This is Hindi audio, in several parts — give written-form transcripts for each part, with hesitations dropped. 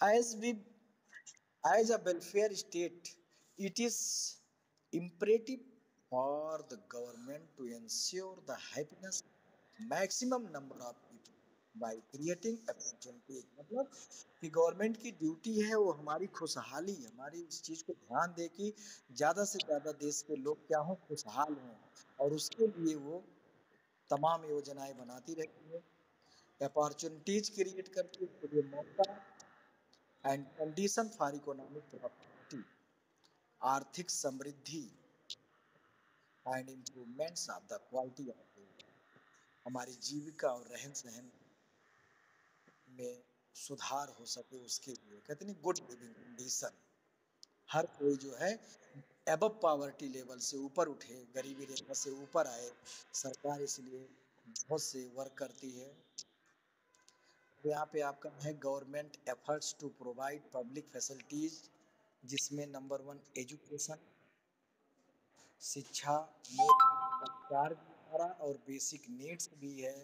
As we, as a welfare state, it is imperative for the government to ensure the happiness maximum number of people by creating opportunities। मतलब कि गवर्नमेंट की ड्यूटी है वो हमारी खुशहाली, हमारी इस चीज को ध्यान दे कि ज्यादा से ज्यादा देश के लोग क्या हों, खुशहाल हों, और उसके लिए वो तमाम योजनाएं बनाती रहती है, अपॉर्चुनिटीज क्रिएट करती है, उसके लिए मौका and condition for economic prosperity, आर्थिक समृद्धि and improvements of the quality of life, हमारी जीविका और रहन सहन में सुधार हो सके, उसके लिए कहते नहीं गुड लिविंग कंडीशन, हर कोई जो है एबव पॉवर्टी लेवल से ऊपर उठे, गरीबी रेखा से ऊपर आए। सरकार इसलिए बहुत से वर्क करती है। तो यहाँ पे आपका है government efforts to provide public facilities, जिसमें नंबर 1 एजुकेशन, शिक्षा, मूलभूत अधिकार भी हमारा और बेसिक नीड्स भी है।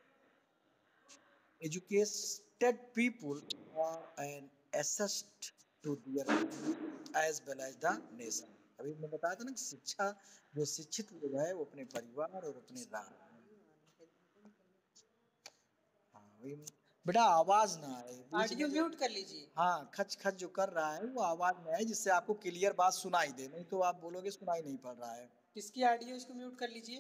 Educated people are an asset to their as well as the nation. अभी मैं बताया था ना कि शिक्षा, जो शिक्षित लोग है वो अपने परिवार और अपने हाँ वही। बेटा आवाज ना आए बीच में, ऑडियो म्यूट कर लीजिए। हाँ खच खच जो कर रहा है वो आवाज में आए, जिससे आपको क्लियर बात सुनाई दे, नहीं तो आप बोलोगे सुनाई नहीं पड़ रहा है। किसकी ऑडियो, इसको म्यूट कर लीजिए।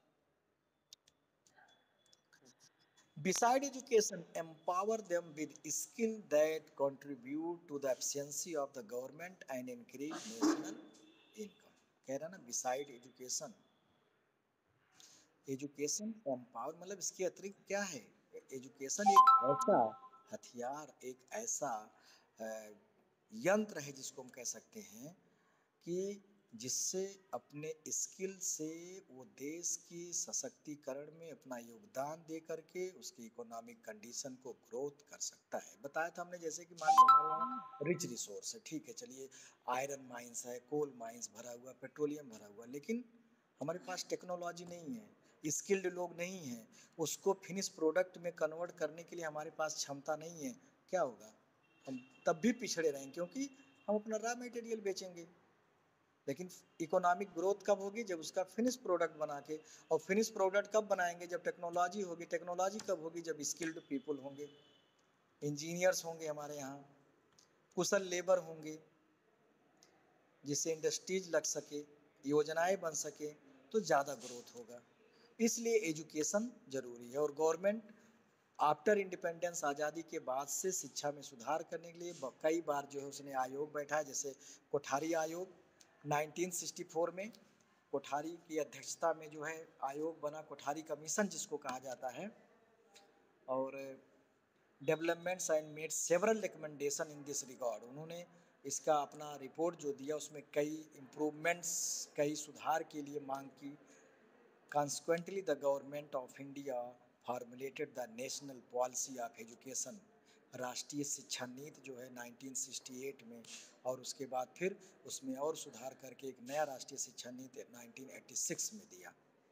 Beside education, empower them with skill that contribute to the efficiency of the government and increase national income। कह रहा ना beside education, एजुकेशन एम्पावर मतलब इसके अतिरिक्त क्या है, एजुकेशन एक ऐसा हथियार, एक ऐसा यंत्र है जिसको हम कह सकते हैं कि जिससे अपने स्किल से वो देश की सशक्तिकरण में अपना योगदान दे करके उसकी इकोनॉमिक कंडीशन को ग्रोथ कर सकता है। बताया था हमने जैसे कि मान लो हमारे यहाँ रिच रिसोर्स है, ठीक है, चलिए आयरन माइंस है, कोल माइंस भरा हुआ, पेट्रोलियम भरा हुआ, लेकिन हमारे पास टेक्नोलॉजी नहीं है, स्किल्ड लोग नहीं हैं, उसको फिनिश प्रोडक्ट में कन्वर्ट करने के लिए हमारे पास क्षमता नहीं है। क्या होगा, हम तब भी पिछड़े रहेंगे, क्योंकि हम अपना रॉ मटेरियल बेचेंगे। लेकिन इकोनॉमिक ग्रोथ कब होगी, जब उसका फिनिश प्रोडक्ट बना के, और फिनिश प्रोडक्ट कब बनाएंगे, जब टेक्नोलॉजी होगी। टेक्नोलॉजी कब होगी, जब स्किल्ड पीपल होंगे, इंजीनियर्स होंगे हमारे यहाँ, कुशल लेबर होंगे, जिससे इंडस्ट्रीज लग सके, योजनाएं बन सके, तो ज़्यादा ग्रोथ होगा। इसलिए एजुकेशन जरूरी है। और गवर्नमेंट आफ्टर इंडिपेंडेंस, आज़ादी के बाद से शिक्षा में सुधार करने के लिए कई बार जो है उसने आयोग बैठा है, जैसे कोठारी आयोग 1964 में, कोठारी की अध्यक्षता में जो है आयोग बना, कोठारी कमीशन जिसको कहा जाता है, और developments and made several recommendation in this regard. उन्होंने इसका अपना रिपोर्ट जो दिया उसमें कई इम्प्रूवमेंट्स, कई सुधार के लिए मांग की। Consequently the government of India formulated the national policy of education, राष्ट्रीय शिक्षा नीति जो है 1968 में, और उसके बाद फिर उसमें और सुधार करके एक नया राष्ट्रीय शिक्षा नीति 1986 में दिया।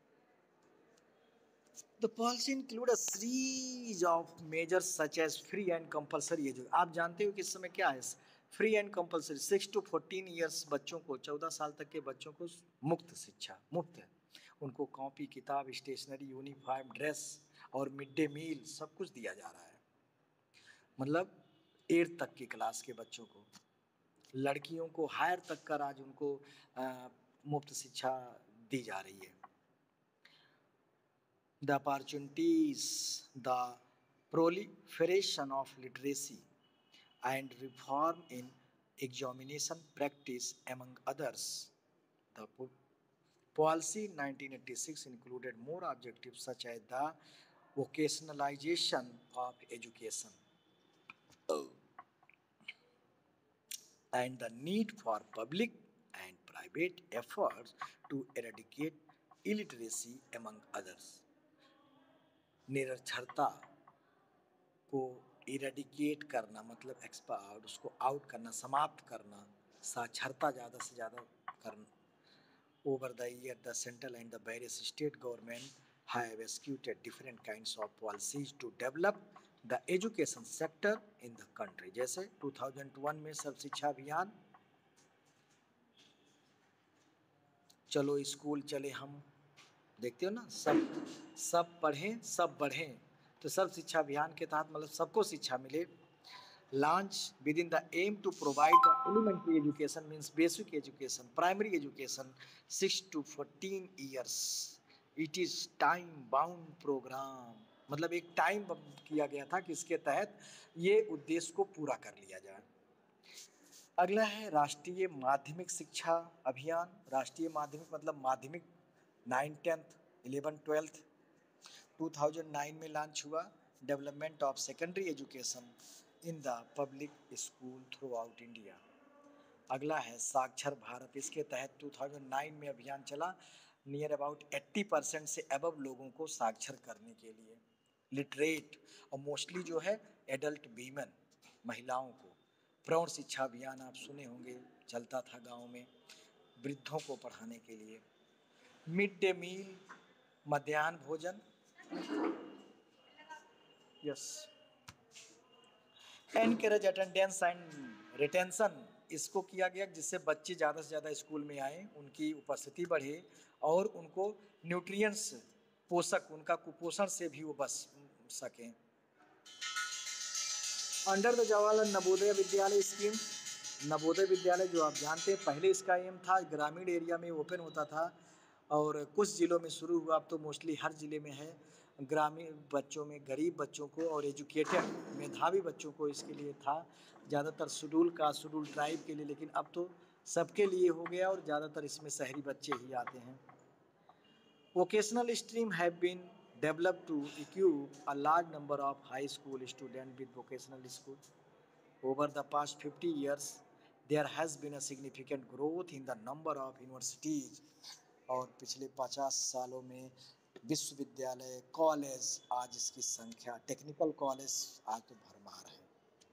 The policy include a series of measures such as free and compulsory education। आप जानते हो कि इस समय क्या है, free and compulsory 6 to 14 years बच्चों को, 14 साल तक के बच्चों को मुफ्त शिक्षा, मुफ्त है। उनको कॉपी किताब, स्टेशनरी, यूनिफॉर्म, ड्रेस और मिड डे मील सब कुछ दिया जा रहा है। मतलब 8 तक की क्लास के बच्चों को, लड़कियों को हायर तक का आज उनको मुफ्त शिक्षा दी जा रही है। The opportunities, the proliferation of literacy and reform in examination practice among others। The policy in 1986 included more objectives such as the vocationalization of education and the need for public and private efforts to eradicate illiteracy among others। निरक्षरता को इरेडिकेट करना मतलब एक्सपर्ट, उसको आउट करना, समाप्त करना, साक्षरता ज़्यादा से ज़्यादा करना। Over the year the central and the various state government have executed different kinds of policies to develop the education sector in the country. जैसे 2001 में सर्व शिक्षा अभियान, चलो स्कूल चले हम, देखते हो ना, सब पढ़ें सब बढ़ें, तो सर्व शिक्षा अभियान के तहत मतलब सबको शिक्षा मिले। Launch with in the aim to provide the elementary education means basic education, primary education 6 to 14 years. It is time bound programme, मतलब एक टाइम किया गया था कि इसके तहत ये उद्देश्य को पूरा कर लिया जाए। अगला है राष्ट्रीय माध्यमिक शिक्षा अभियान। राष्ट्रीय माध्यमिक मतलब माध्यमिक 9, 10th, 11, 12th 2009 में लॉन्च हुआ। Development of secondary education in the public school throughout India. अगला है साक्षर भारत। इसके तहत 2009 में अभियान चला, नियर अबाउट 80% से अबव लोगों को साक्षर करने के लिए, लिटरेट, और मोस्टली जो है एडल्ट वीमेन, महिलाओं को। प्रौढ़ शिक्षा अभियान आप सुने होंगे, चलता था गाँव में, वृद्धों को पढ़ाने के लिए। मिड डे मील, मध्याह्न भोजन, yes. Encourage attendance and retention, इसको किया गया जिससे बच्चे ज़्यादा से ज़्यादा स्कूल में आए, उनकी उपस्थिति बढ़े और उनको न्यूट्रिएंट्स, पोषक, उनका कुपोषण से भी वो बच सकें। Under the Jawaharlal Navodaya Vidyalaya scheme, Navodaya Vidyalaya जो आप जानते हैं, पहले इसका एम था ग्रामीण एरिया में ओपन होता था और कुछ ज़िलों में शुरू हुआ, अब तो मोस्टली हर ज़िले में है। ग्रामीण बच्चों में, गरीब बच्चों को और एजुकेटेड मेधावी बच्चों को इसके लिए था, ज़्यादातर शेड्यूल कास्ट, शेड्यूल ट्राइब के लिए, लेकिन अब तो सबके लिए हो गया और ज़्यादातर इसमें शहरी बच्चे ही आते हैं। Vocational stream have been developed to equip a large number of high school students with vocational school. Over the past 50 years, there has been a significant growth in the number of universities. और पिछले 50 सालों में विश्वविद्यालय, कॉलेज, आज इसकी संख्या, टेक्निकल कॉलेज आज तो भरमार है।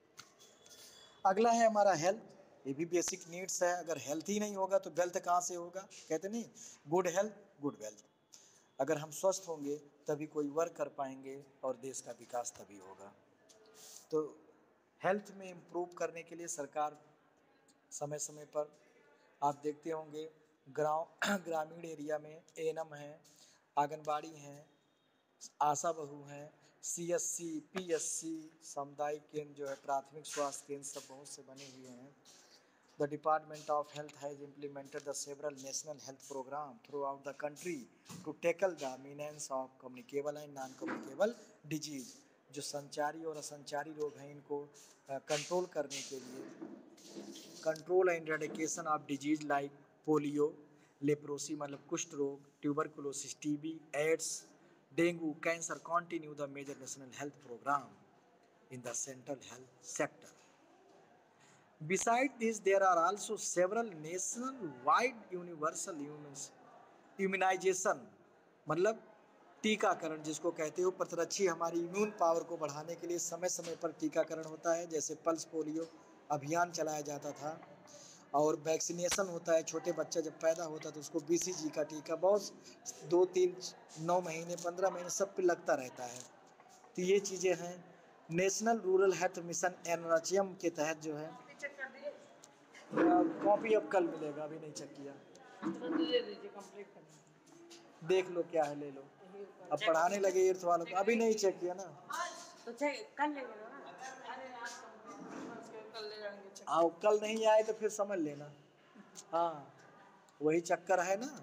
अगला है हमारा हेल्थ, ये भी बेसिक नीड्स है। अगर हेल्थ ही नहीं होगा तो वेल्थ कहाँ से होगा, कहते नहीं, गुड हेल्थ गुड वेल्थ। अगर हम स्वस्थ होंगे तभी कोई वर्क कर पाएंगे और देश का विकास तभी होगा। तो हेल्थ में इम्प्रूव करने के लिए सरकार समय समय पर, आप देखते होंगे ग्रामीण एरिया में एएनएम हैं, आंगनबाड़ी हैं, आशा बहू हैं, सीएससी, पीएससी, सामुदायिक केंद्र जो है, प्राथमिक स्वास्थ्य केंद्र, सब बहुत से बने हुए हैं। The Department of Health has implemented the several national health programs throughout the country to tackle the menace of communicable and non-communicable disease. जो संचारी और असंचारी रोग हैं, इनको कंट्रोल करने के लिए, control and eradication of disease like polio, leprosy मतलब कुष्ठ रोग, tuberculosis, TB, AIDS, dengue, cancer continue the major national health programme in the central health sector. Besides this, there are also several national-wide universal immunization, मतलब टीकाकरण जिसको कहते हो, प्रतिरक्षी हमारी इम्यून पावर को बढ़ाने के लिए समय समय पर टीकाकरण होता है। जैसे पल्स पोलियो अभियान चलाया जाता था और वैक्सीनेशन होता है, छोटे बच्चा जब पैदा होता है तो उसको BCG का टीका बहुत 2, 3, 9 महीने, 15 महीने सब पे लगता रहता है। तो ये चीज़ें हैं। National rural health mission NRHM के तहत जो है, कॉपी अब कल मिलेगा, अभी नहीं चेक किया, देख लो क्या है, ले लो। अब पढ़ाने लगे एट्थ वालों को, अभी नहीं चेक किया ना, तो कल लेंगे ना। हाँ, कल नहीं आए तो फिर समझ लेना। हाँ, वही चक्कर है ना।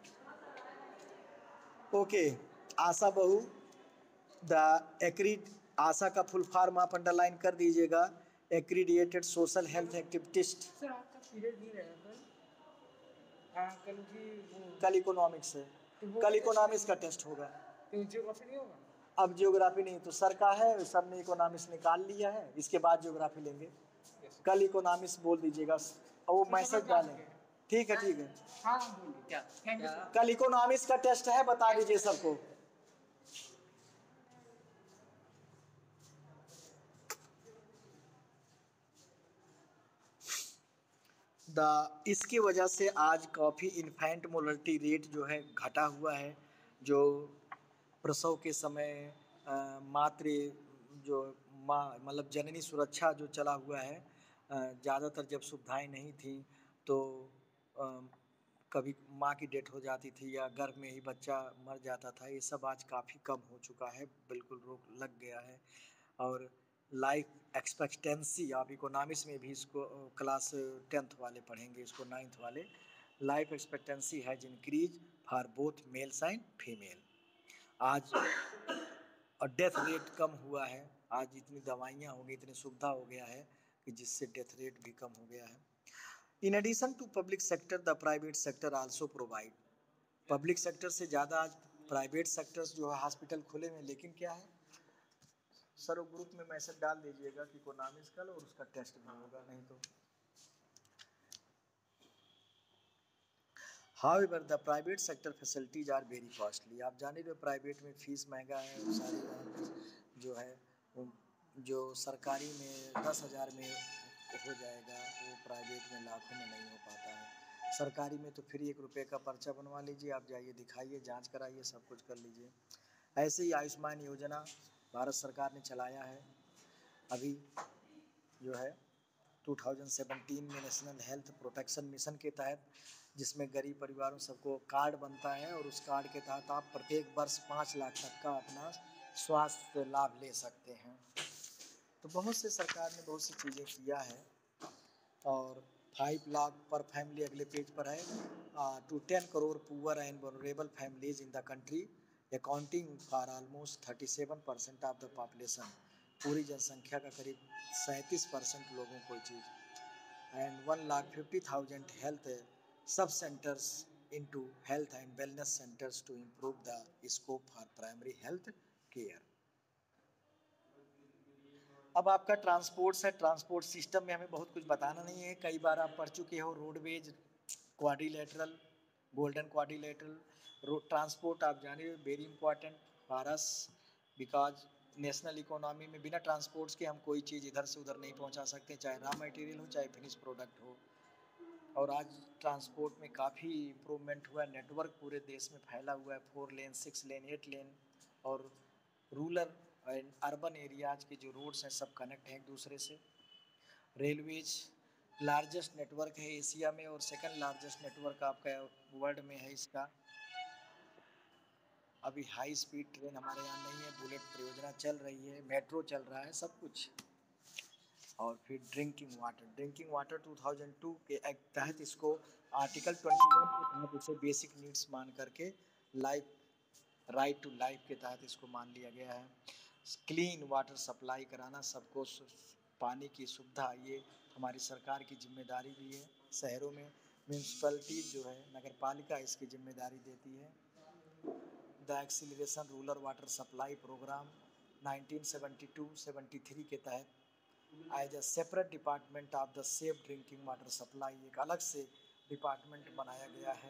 ओके, आशा बहू, द एक्रीड, आशा का फुल फॉर्म आप अंडरलाइन कर दीजिएगा, accredited social health activist. Sir आपका पीरियड नहीं रहेगा कल? हाँ, कल की कल इकोनॉमिक्स है, कल इकोनॉमिक्स का टेस्ट होगा। तो जियोग्राफी नहीं होगा? अब जियोग्राफी नहीं, तो सर का है, सर ने इकोनॉमिक्स निकाल लिया है, इसके बाद जियोग्राफी लेंगे। कल इकोनॉमिक्स बोल दीजिएगा, वो मैसेज डालें। ठीक है, ठीक है। हाँ बोलिए। क्या? कल इकोनॉमिक्स का टेस्ट है, बता दीजिए सबको। इसकी वजह से आज काफ़ी इन्फेंट मोर्टलिटी रेट जो है घटा हुआ है। जो प्रसव के समय जो माँ मतलब जननी सुरक्षा जो चला हुआ है, ज़्यादातर जब सुविधाएं नहीं थी तो अ, कभी माँ की डेथ हो जाती थी या गर्भ में ही बच्चा मर जाता था, ये सब आज काफ़ी कम हो चुका है, बिल्कुल रोक लग गया है। और लाइफ एक्सपेक्टेंसी, आप इकोनॉमिक्स में भी इसको क्लास 10th वाले पढ़ेंगे, इसको 9th वाले, life expectancy has increase for both males and female. आज और डेथ रेट कम हुआ है, आज इतनी दवाइयाँ हो गई, इतनी सुविधा हो गया है कि जिससे डेथ रेट भी कम हो गया है। In addition to public sector the private sector also provide, public sector से ज़्यादा आज प्राइवेट सेक्टर्स जो है हॉस्पिटल खुले हैं, लेकिन क्या है सर, वो ग्रुप में मैसेज डाल दीजिएगा कि इकोनॉमिक्स कल और उसका टेस्ट भी होगा, नहीं तो। However, the private sector facilities are very costly. आप जाने रहे हो प्राइवेट में फीस महंगा है, और सारी वहाँ पे जो है जो सरकारी में 10,000 में हो जाएगा, वो प्राइवेट में लाखों में नहीं हो पाता है। सरकारी में तो फ्री 1 रुपये का पर्चा बनवा लीजिए, आप जाइए दिखाइए, जांच कराइए, सब कुछ कर लीजिए। ऐसे ही आयुष्मान योजना भारत सरकार ने चलाया है, अभी जो है 2017 में नेशनल हेल्थ प्रोटेक्शन मिशन के तहत, जिसमें गरीब परिवारों सबको कार्ड बनता है और उस कार्ड के तहत आप प्रत्येक वर्ष 5 लाख तक का अपना स्वास्थ्य लाभ ले सकते हैं। तो बहुत से सरकार ने बहुत सी चीज़ें किया है। और 5 लाख पर फैमिली अगले पेज पर है, to 10 crore poor and vulnerable families in the country accounting for almost 37% of the population, पूरी जनसंख्या का करीब 37% लोगों को चीज़। And 1,50,000 health sub centres into health and wellness centers to improve the scope for primary health care। अब आपका ट्रांसपोर्ट्स है, ट्रांसपोर्ट सिस्टम में हमें बहुत कुछ बताना नहीं है, कई बार आप पढ़ चुके हो। Roadways, quadrilateral, golden quadrilateral road transport, आप जानिए very important for us, because national economy में बिना ट्रांसपोर्ट्स के हम कोई चीज़ इधर से उधर नहीं पहुंचा सकते, चाहे रॉ मटेरियल हो चाहे फिनिश प्रोडक्ट हो। और आज ट्रांसपोर्ट में काफ़ी इम्प्रूवमेंट हुआ है, नेटवर्क पूरे देश में फैला हुआ है, 4 लेन 6 लेन 8 लेन, और रूरल एंड अर्बन एरियाज के जो रोड्स हैं सब कनेक्ट हैं एक दूसरे से। रेलवेज लार्जेस्ट नेटवर्क है एशिया में, और सेकंड लार्जेस्ट नेटवर्क आपका वर्ल्ड में है इसका। अभी हाई स्पीड ट्रेन हमारे यहाँ नहीं है, बुलेट परियोजना चल रही है, मेट्रो चल रहा है, सब कुछ। और फिर ड्रिंकिंग वाटर 2002 के एक्ट तहत इसको आर्टिकल 21 के तहत इसे बेसिक नीड्स मान करके लाइफ राइट टू लाइफ के तहत इसको मान लिया गया है। क्लीन वाटर सप्लाई कराना सबको, पानी की सुविधा, ये हमारी सरकार की जिम्मेदारी भी है। शहरों में म्यूनसिपलिटी जो है, नगर पालिका इसकी जिम्मेदारी देती है। The acceleration rural water supply programme 1972-73 के तहत as a separate department of the safe drinking water supply, एक अलग से डिपार्टमेंट बनाया गया है।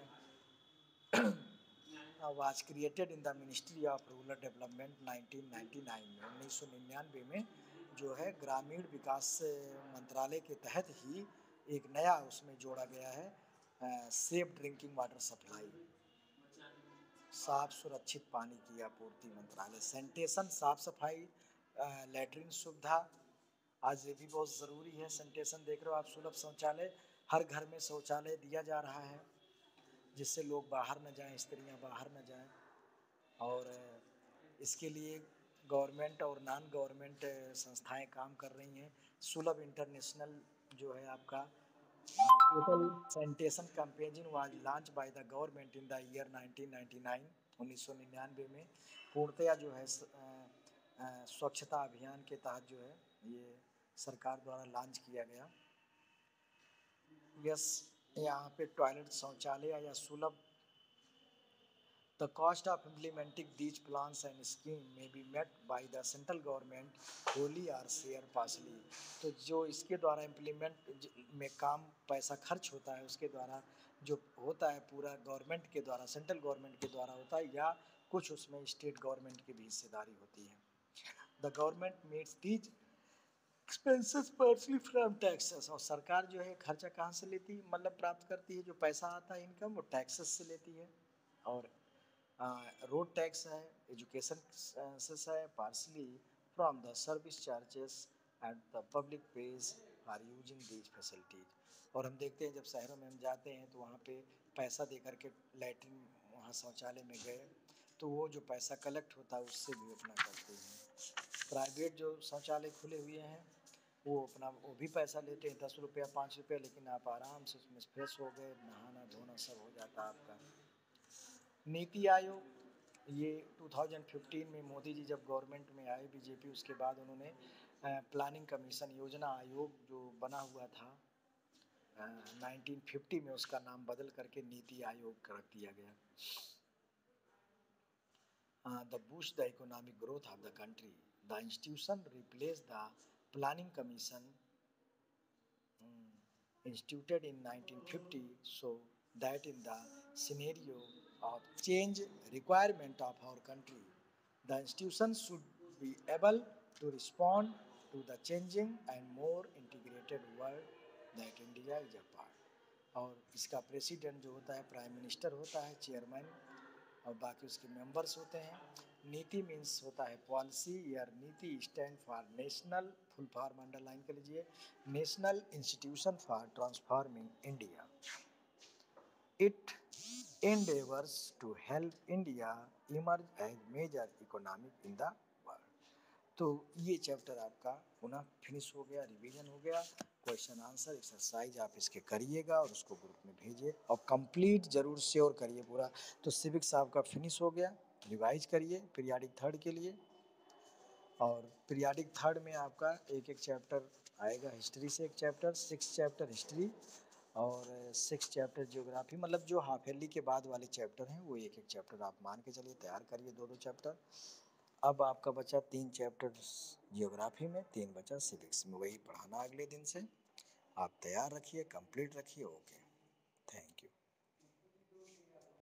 Was created in the ministry of rural development 1999 में, 1999 में जो है ग्रामीण विकास मंत्रालय के तहत ही एक नया उसमें जोड़ा गया है सेफ ड्रिंकिंग वाटर सप्लाई, साफ सुरक्षित पानी की आपूर्ति मंत्रालय। सैनिटेशन, साफ सफाई, लैट्रिन सुविधा आज ये भी बहुत ज़रूरी है। सैनिटेशन देख रहे हो आप, सुलभ शौचालय, हर घर में शौचालय दिया जा रहा है, जिससे लोग बाहर न जाएं, स्त्रियां बाहर न जाएं। और इसके लिए गवर्नमेंट और नॉन गवर्नमेंट संस्थाएं काम कर रही हैं। सुलभ इंटरनेशनल जो है आपका total sanitation campaigning was launch by the government in the year 1999, 1999 में पूर्णतया जो है स्वच्छता अभियान के तहत जो है ये सरकार द्वारा लॉन्च किया गया। यस, यहाँ पे टॉयलेट, शौचालय या सुलभ। The cost of implementing these plans and schemes may be met by the central government wholly or share partially। तो जो इसके द्वारा इम्प्लीमेंट में काम पैसा खर्च होता है, उसके द्वारा जो होता है पूरा गवर्नमेंट के द्वारा, सेंट्रल गवर्नमेंट के द्वारा होता है, या कुछ उसमें स्टेट गवर्नमेंट की भी हिस्सेदारी होती है। The government makes these expenses partly from taxes. और सरकार जो है खर्चा कहाँ से लेती है, मतलब प्राप्त करती है, जो पैसा आता है इनकम, वो टैक्सेस से लेती है। और रोड टैक्स है, एजुकेशन सेस है, partly from the service charges and the public pays for using these facilities. और हम देखते हैं जब शहरों में हम जाते हैं तो वहाँ पे पैसा दे करके लैट्रिन वहाँ शौचालय में गए तो वो जो पैसा कलेक्ट होता है उससे भी अपना करते हैं। प्राइवेट जो शौचालय खुले हुए हैं वो अपना वो भी पैसा लेते हैं 10 रुपया 5 रुपया, लेकिन आप आराम से उसमें फ्रेश हो गए, नहाना धोना सब हो जाता है आपका। नीति आयोग ये 2015 में मोदी जी जब गवर्नमेंट में आए बीजेपी, उसके बाद उन्होंने प्लानिंग कमीशन योजना आयोग जो बना हुआ था 1950 में, उसका नाम बदल करके नीति आयोग रख दिया गया। The boost the economic growth of the country, the institution replaced the planning commission instituted in 1950, so that in the scenario of change requirement of our country, the institution should be able to respond to the changing and more integrated world that India is a part. और इसका प्रेसिडेंट जो होता है प्राइम मिनिस्टर होता है, चेयरमैन, और बाकी उसके मेंबर्स होते हैं। नीति मीन्स होता है पॉलिसी, या नीति stand for national, full form underline कर लीजिए, national institution for transforming India. It endeavors to help India emerge as major economic in the world. तो ये चैप्टर आपका पुनः फिनिश हो गया, रिवीजन हो गया। क्वेश्चन आंसर एक्सरसाइज आप इसके करिएगा और उसको ग्रुप में भेजिए और कंप्लीट जरूर श्योर करिए पूरा। तो सिविक्स आपका फिनिश हो गया, रिवाइज करिए पीरियाडिक थर्ड के लिए। और पीरियाडिक थर्ड में आपका एक एक चैप्टर आएगा, हिस्ट्री से एक चैप्टर, 6 चैप्टर हिस्ट्री और 6 चैप्टर जियोग्राफी, मतलब जो हाफ ईयरली के बाद वाले चैप्टर हैं वो एक एक चैप्टर आप मान के चलिए तैयार करिए, 2-2 चैप्टर। अब आपका बचा 3 चैप्टर जियोग्राफी में, 3 बचा सिविक्स में, वही पढ़ाना अगले दिन से। आप तैयार रखिए, कंप्लीट रखिए। ओके।